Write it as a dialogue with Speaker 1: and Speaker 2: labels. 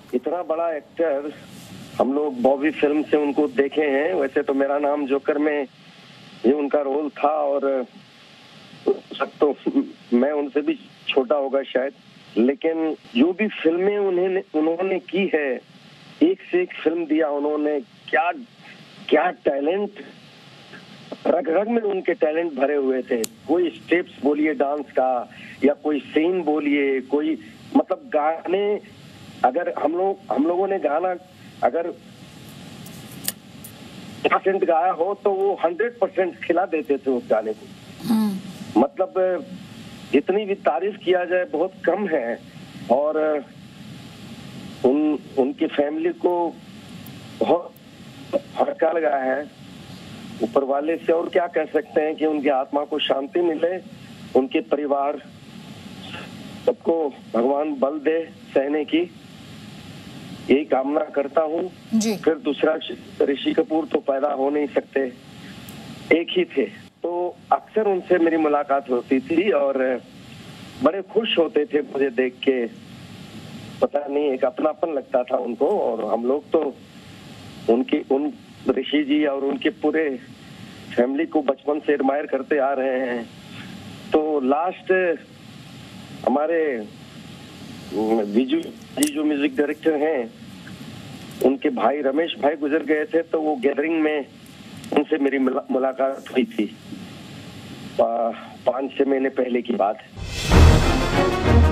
Speaker 1: इतना बड़ा एक्टर हम लोग बॉबी फिल्म से उनको देखे हैं। वैसे तो मेरा नाम जोकर में ये उनका रोल था और तो मैं उनसे भी छोटा होगा शायद, लेकिन जो भी फिल्में उन्होंने की है, एक से एक फिल्म दिया उन्होंने। क्या क्या टैलेंट, रग रग में उनके टैलेंट भरे हुए थे। कोई स्टेप्स बोलिए डांस का, या कोई सीन बोलिए, कोई मतलब गाने, अगर हम लोगों ने गाना अगर 100% गाया हो तो वो 100% खिला देते थे उस गाने को। मतलब जितनी भी तारीफ किया जाए बहुत कम है। और उनकी फैमिली को बहुत फटका लगा है ऊपर वाले से। और क्या कह सकते हैं कि उनकी आत्मा को शांति मिले, उनके परिवार सबको भगवान बल दे सहने की, यही कामना करता हूँ। फिर दूसरा, ऋषि कपूर तो पैदा हो नहीं सकते, एक ही थे। तो अक्सर उनसे मेरी मुलाकात होती थी और बड़े खुश होते थे मुझे देख के। पता नहीं, एक अपनापन लगता था उनको। और हम लोग तो उन ऋषि जी और उनके पूरे फैमिली को बचपन से एडमायर करते आ रहे हैं। तो लास्ट हमारे विजू जी जो म्यूजिक डायरेक्टर हैं, उनके भाई रमेश भाई गुजर गए थे, तो वो गैदरिंग में उनसे मेरी मुलाकात हुई थी 5-6 महीने पहले की बात है।